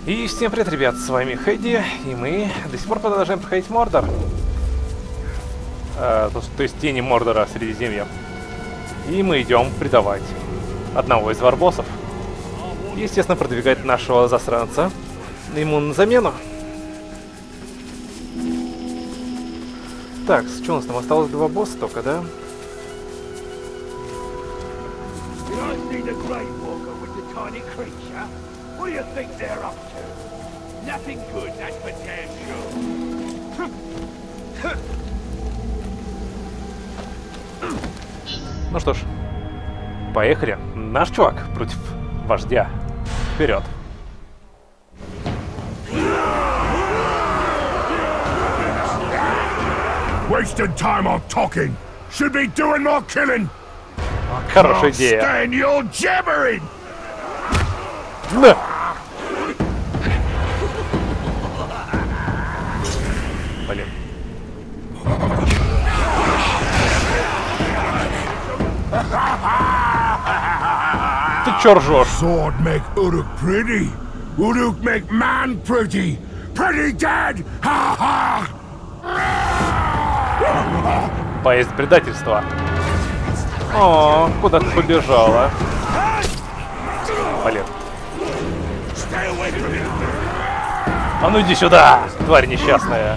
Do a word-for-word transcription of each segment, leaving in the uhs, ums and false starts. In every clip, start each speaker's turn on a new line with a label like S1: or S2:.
S1: И всем привет, ребят, с вами Хэдди, и мы до сих пор продолжаем проходить Мордор. А, то, то есть тени Мордора Средиземья. И мы идем предавать одного из варбоссов. И, естественно, продвигать нашего засранца ему на замену. Так, что у нас там осталось? Два босса только, да?
S2: What do you think they're up to? Nothing good, that's for damn sure.
S1: Ну что ж, поехали. Наш чувак против вождя. Вперед.
S3: Wasting time on talking. Should be doing more killing.
S1: Хорошая идея.
S3: Stand your jabbering.
S1: Да. Блин. Ты чё ржёшь?
S3: Sword make Uruk pretty. Uruk make man pretty. Pretty dead. Ha ha.
S1: Поезд предательства. О, куда ты побежала? Блин. А ну иди сюда, тварь несчастная.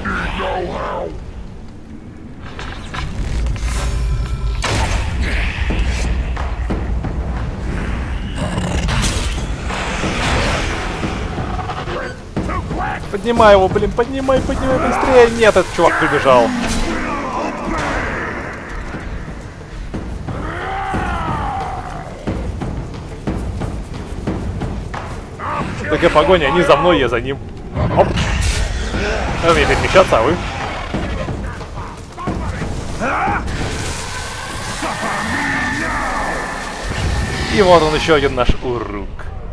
S1: Поднимай его, блин, поднимай, поднимай быстрее. Нет, этот чувак прибежал. Такая погоня, они за мной, я за ним. Оп. Надо мне перемещаться, а вы? И вот он, еще один наш Урук.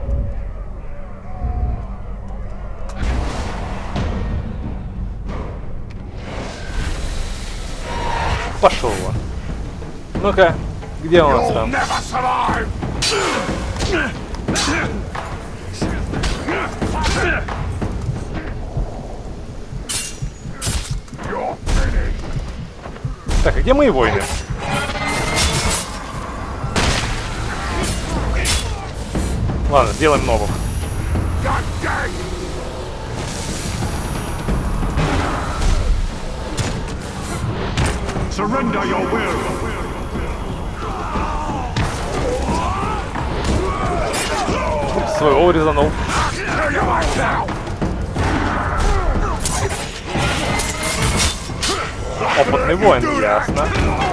S1: Пошел он. Ну-ка, где он у нас там? Так, а где мои воины? Ладно, сделаем новых.
S3: Surrender your will.
S1: Своего резанул. Опытный воин, ясно.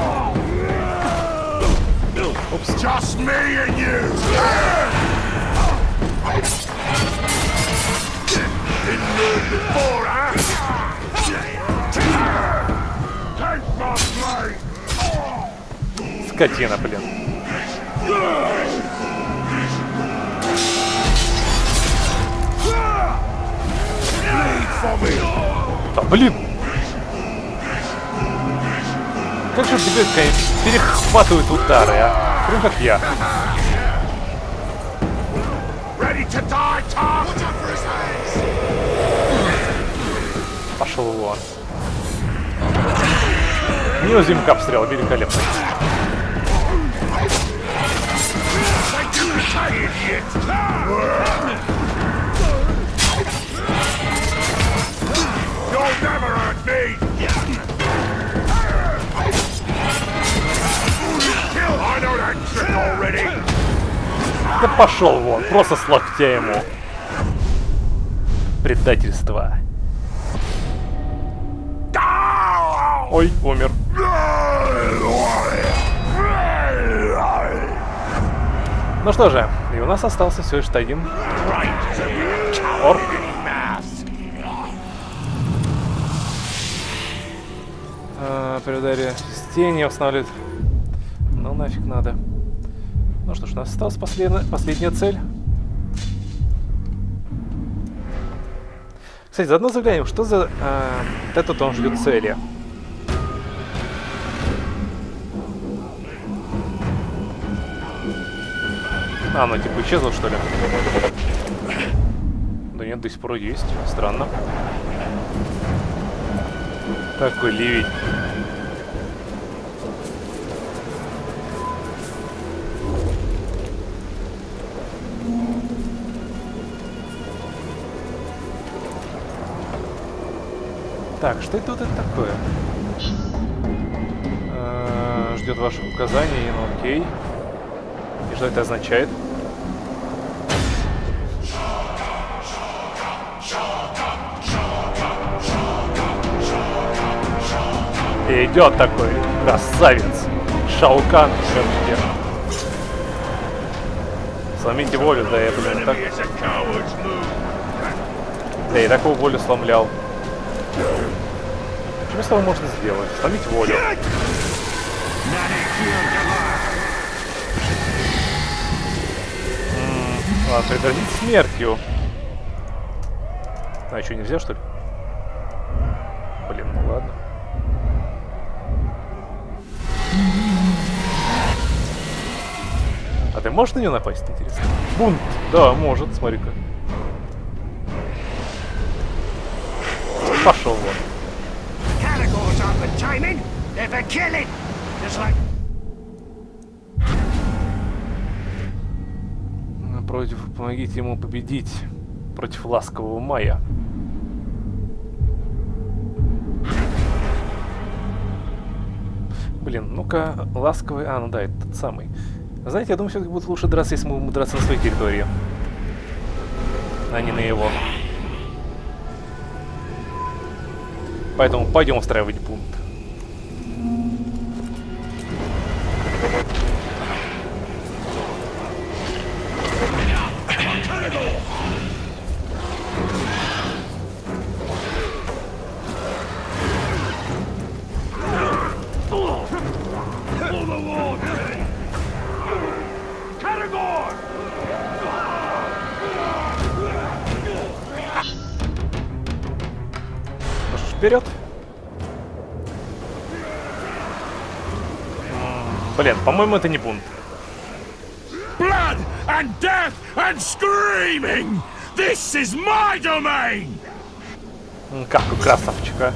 S1: Упс.
S3: Just me and you. Didn't learn before, huh? Take my blade.
S1: Скотина, блин. Да, блин. Как же тебе перехватывают удары, а? Прям как я. Пошел вон. Неуязвимый обстрел, великолепно. Да пошел вон, просто с локтя ему. Предательство. Ой, умер. Ну что же, и у нас остался всего лишь один орк. А, при ударе с тени устанавливает. Ну нафиг надо. Ну что ж, у нас осталась последняя, последняя цель. Кстати, заодно заглянем, что за а, этот он ждет цели. А, оно типа исчезло, что ли? Да Нет, до сих пор есть. Странно. Такой ливень. Так, что это вот это такое? Э-э, ждет ваших указаний, ну окей. И что это означает? И идет такой красавец. Шаукан. Сломите волю, да я, блин, так... Да я такую волю сломлял. Что с тобой можно сделать? Сломить волю. М-м, ладно, пригрозить смертью. А, что, нельзя, что ли? Блин, ну ладно. А ты можешь на нее напасть, интересно? Бунт! Да, может, смотри-ка. Пошел вон. Против, помогите ему победить против ласкового мая. Блин, ну-ка, ласковый... А, ну да, это тот самый. Знаете, я думаю, все-таки будет лучше драться, если мы будем драться на своей территории, а не на его. Поэтому пойдем устраивать бунт. Вперед! Блин, по-моему, это не бунт.
S3: Blood and death and screaming! This is my domain!
S1: Как у красавчика.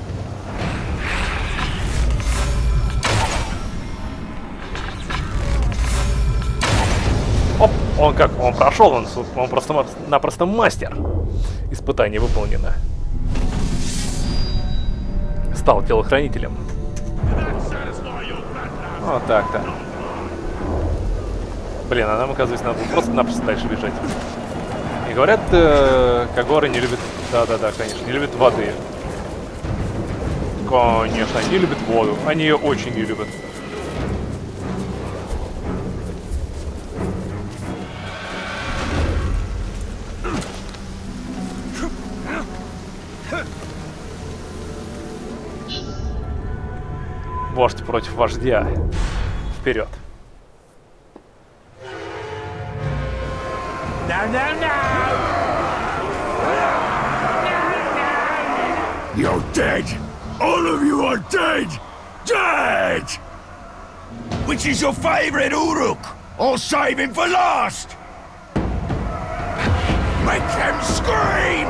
S1: Оп, он как? Он прошел, он, он просто-напросто мастер. Испытание выполнено. Стал телохранителем. Вот так-то. Блин, а нам, оказывается, надо просто-напросто дальше бежать. И говорят, э, Когоры не любят... Да-да-да, конечно, не любят воды. Конечно, они любят воду. Они ее очень не любят. Вождь против вождя. Вперед.
S3: No, no, no! You're dead! All of you are dead! Dead! Which is your favorite, Uruk? Or save him for last? Make them scream!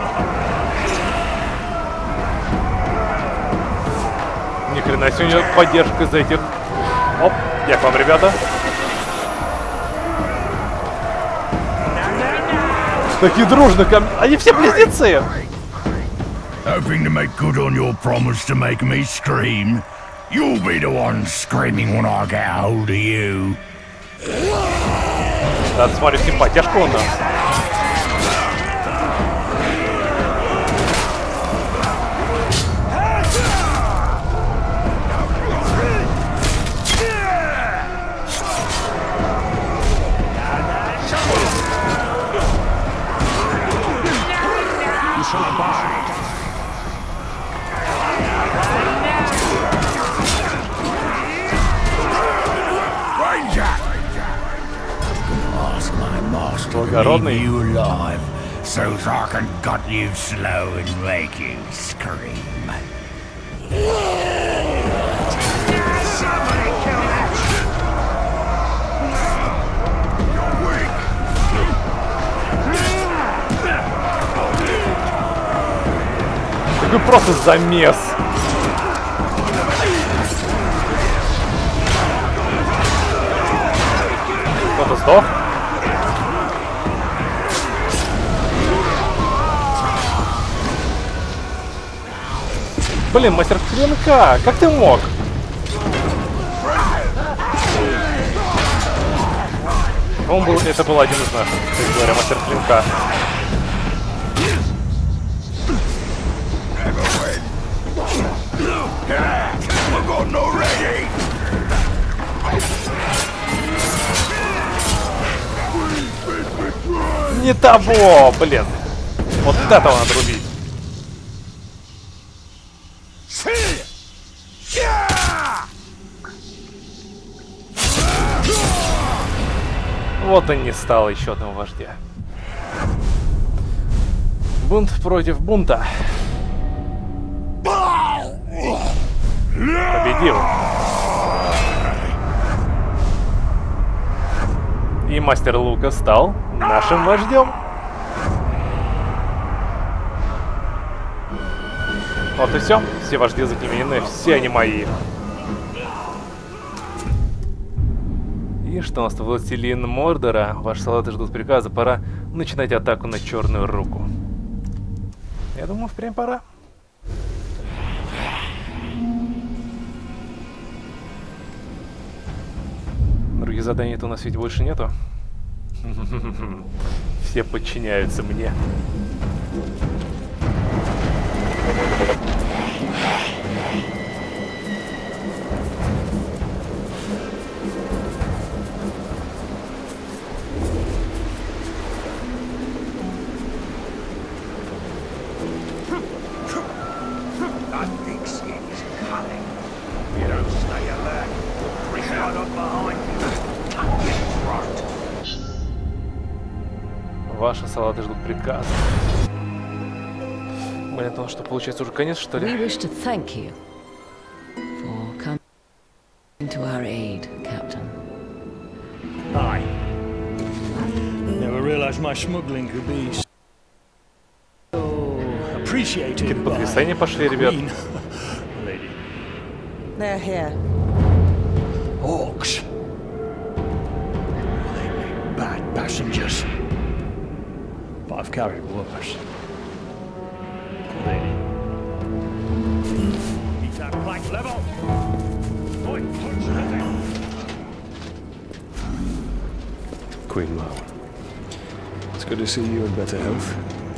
S1: Ни хрена себе, у него поддержка из этих. Оп, я к вам, ребята. Такие дружно ко мне. Они все близнецы.
S3: Hoping to make good on your promise to make me scream. You'll be the one screaming when I get a hold of you.
S1: Да, смотри, симпатяшка у нас. Благородный.
S3: So I can gut you slow and make you scream. Somebody kill that! You're weak.
S1: Какой просто замес. Кто-то сдох? Блин, мастер клинка, как ты мог? Он был, это был один из наших, кстати говоря, мастер клинка. Не того, блин. Вот этого надо рубить. Вот и не стало еще одного вождя. Бунт против бунта. Победил. И мастер лука стал нашим вождем. Вот и все. Все вожди заклеймены, все они мои. И что у нас-то, властелин Мордора? Ваши солдаты ждут приказа. Пора начинать атаку на Черную Руку. Я думаю, впрямь пора. Других заданий-то у нас ведь больше нету. Все подчиняются мне. Ваши солдаты ждут приказа. Блин, это что, получается уже конец, что ли?
S4: We wish to thank you for coming to our aid, Captain.
S5: Aye. Never realized my smuggling could be so appreciated.
S1: Какие-то потрясения пошли, ребят.
S5: Lady.
S4: They're here.
S5: Orcs. They make bad passengers. But I've carried worse. Lady. Keep that plank level. Oi, punch that thing.
S6: Queen Mao. It's good to see you in better health.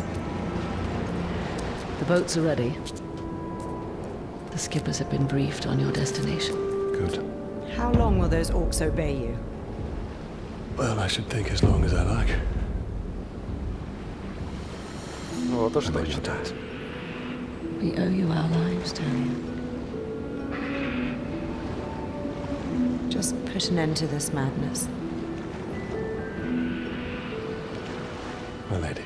S4: The boats are ready. The skippers have been briefed on your destination.
S6: Good.
S7: How long will those orcs obey you?
S6: Well, I should think as long as I like.
S1: Вот уж
S6: And then you'll
S1: точно.
S6: die.
S4: We owe you our lives, Talion.
S7: Just put an end to this madness.
S6: My lady.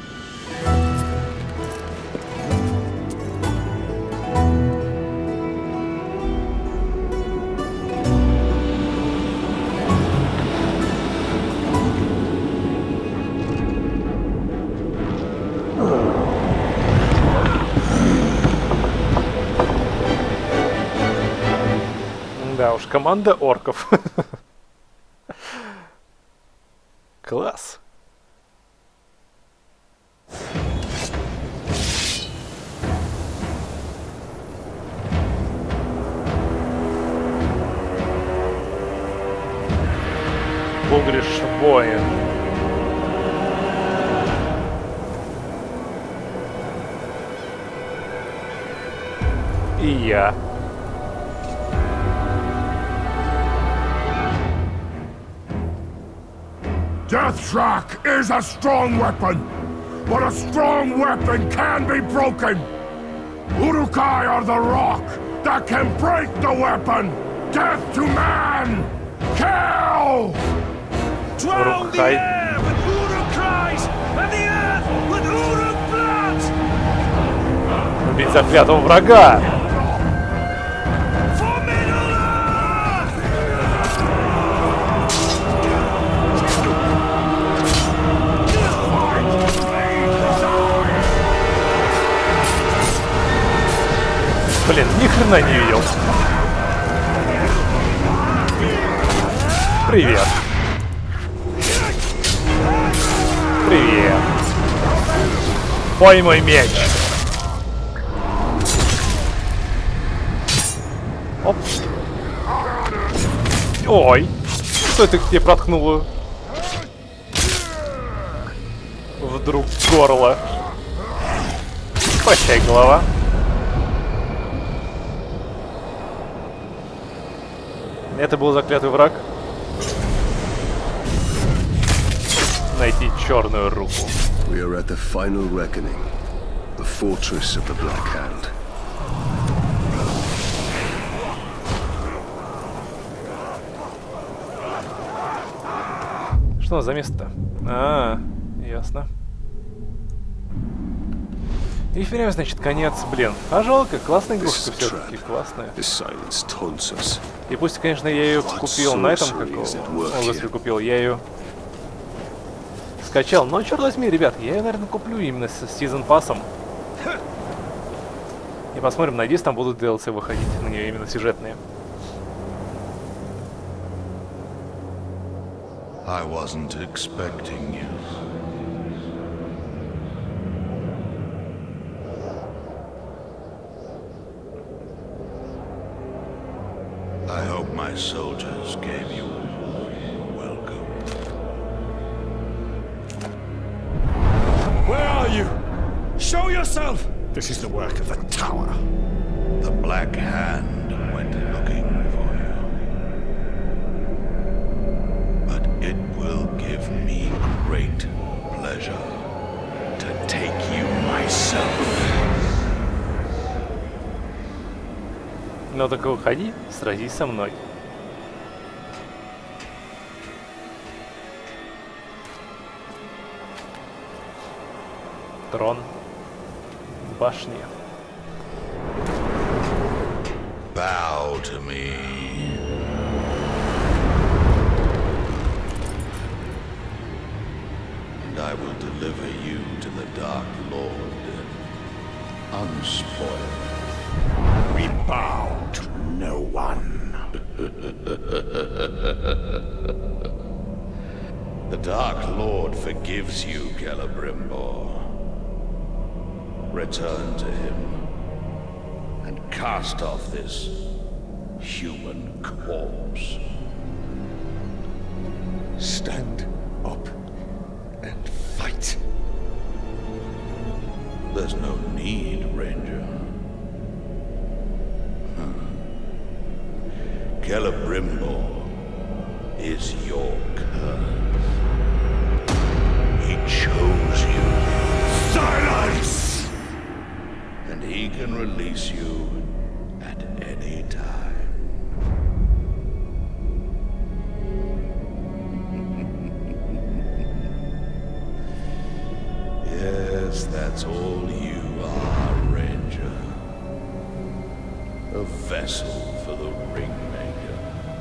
S1: Да уж, команда орков. Класс. Бугриш воин. И я.
S3: Deathstroke is a strong weapon, but a strong weapon can be broken. Urukai are the rock that can break the weapon. Death to man! Kill!
S5: Drown the
S1: Uruk-hai.
S5: air with Uruk cries and the earth with Uruk blood!
S1: Убить заклятого врага.
S5: For Middle Earth!
S1: Блин, ни хрена не видел. Привет. Привет. Ой, мой меч. Оп. Ой. Что это тебе проткнуло? Вдруг горло. Прощай, голова. Это был заклятый враг. Найти черную руку.
S6: We are at the final reckoning. The fortress of the Black Hand.
S1: Что за место? А, ясно. И впрямь, значит, конец, блин. А жалко, классная игрушка все-таки, классная. И пусть, конечно, я ее купил на этом, как его, о, господи, купил, я ее скачал. Но, черт возьми, ребят, я ее, наверное, куплю именно с Season Pass'ом. И посмотрим, надеюсь, там будут ди эл си выходить на нее именно сюжетные.
S8: I wasn't expecting you. I hope my soldiers gave you a welcome.
S3: Where are you? Show yourself! This is the work of the Tower.
S8: The Black Hand went looking for you. But it will give me great pleasure to take you myself.
S1: Ну так выходи, сразись со мной. Трон. Башня.
S8: Bow to me. And I will deliver you to the Dark Lord, unspoiled.
S3: We bow to no one.
S8: The Dark Lord forgives you, Celebrimbor. Return to him and cast off this human corpse.
S3: Stand up and fight.
S8: There's no need, Ranger. Celebrimbor is your curse. He chose you.
S3: Silence!
S8: And he can release you at any time. Yes, that's all you are, Ranger. A vessel for the Ringmaker.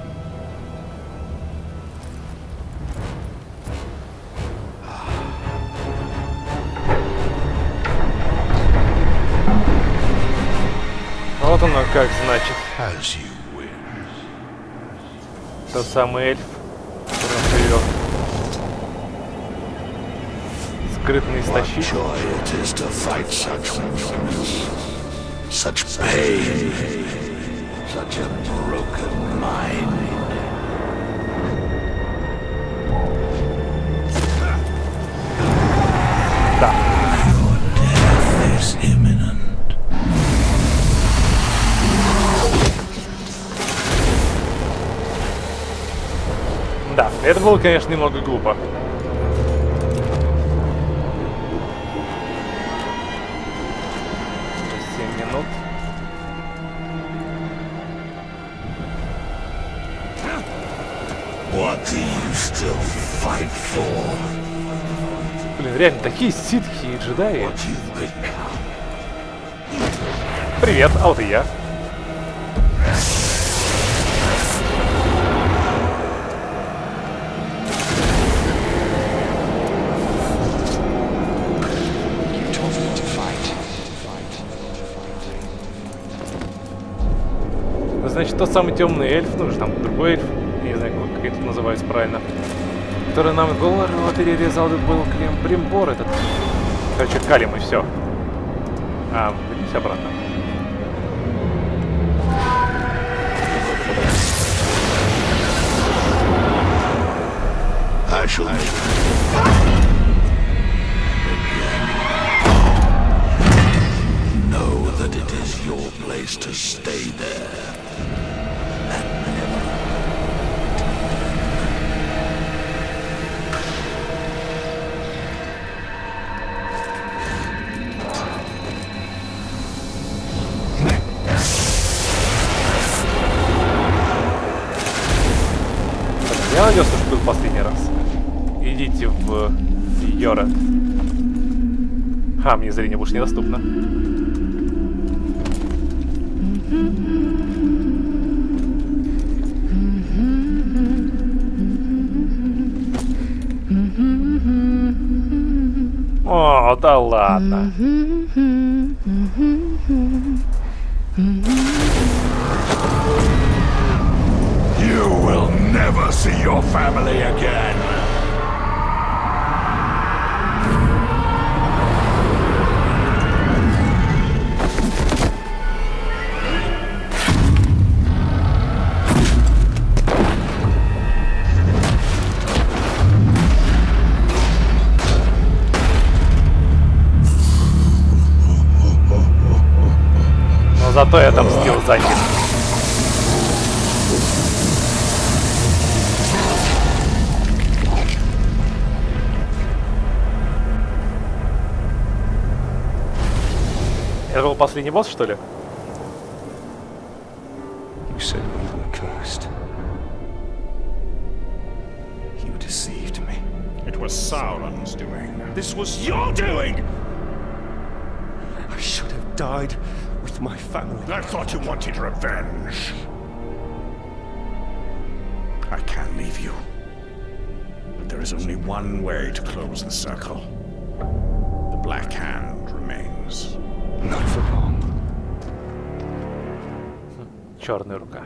S1: Вот оно как значит.
S8: As you wish.
S1: Тот самый эльф, который живет. Скрытный истощитель.
S8: Joy it is to fight such weakness, such pain, such a broken mind.
S1: Да.
S8: Your death is imminent.
S1: Да, это было, конечно, немного глупо. семь минут.
S8: What do you still fight for?
S1: Блин, реально, такие ситхи и джедаи.
S8: What you've become.
S1: Привет, а вот и я. значит, тот самый темный эльф, ну или там другой эльф, я не знаю, как это называется правильно, который нам голову перерезал, был Клем Бримбор этот. Короче, калим и все. А, вернись обратно.
S8: I shall know that it is your place to stay there and never.
S1: Я надеюсь, что был последний раз. Идите в Йорет. А, мне зрение больше недоступно. О, да ладно.
S3: You will never see your family again.
S1: Но зато я отомстил за них. Это был последний босс, что ли?
S6: You said we were cursed. You deceived me.
S3: It was Sauron's doing. This was your doing!
S6: I should have died with my family.
S3: I thought you wanted revenge. I can't leave you. But there is only one way to close the circle. The Black Hand remains.
S6: Not for long.
S1: Черная рука.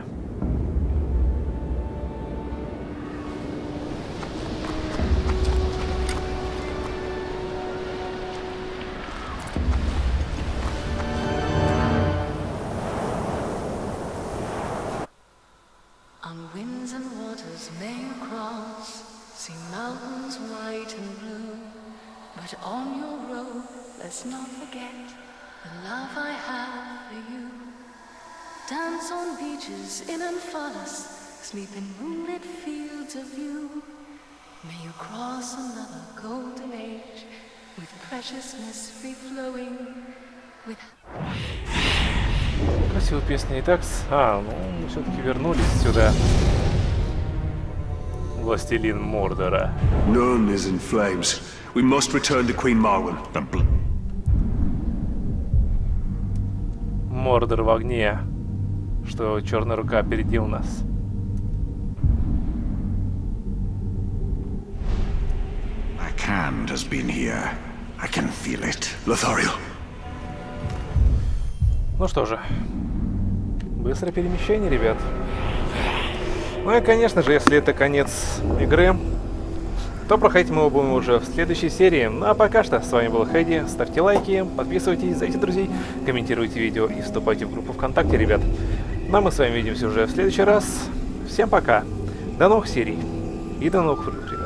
S4: On winds and waters may you cross, see mountains white and blue, but on your road let's not forget the love I have for you. Dance on beaches in and forest, sleep in moonlit fields of view. May you cross another golden age with preciousness free-flowing with...
S1: Красивая песня и так. А, ну мы все-таки вернулись сюда. Властелин Мордора.
S6: None is in flames. We must return to Queen Marwen.
S1: Мордор в огне. Что черная рука опередил нас.
S3: Black Hand has been here. I can feel it.
S6: Lothario.
S1: Ну что же. Быстрое перемещение, ребят. Ну и, конечно же, если это конец игры, то проходить мы будем уже в следующей серии. Ну а пока что, с вами был Хэдди. Ставьте лайки, подписывайтесь, зовите друзей, комментируйте видео и вступайте в группу ВКонтакте, ребят. Ну а мы с вами увидимся уже в следующий раз. Всем пока. До новых серий. И до новых игр, ребят.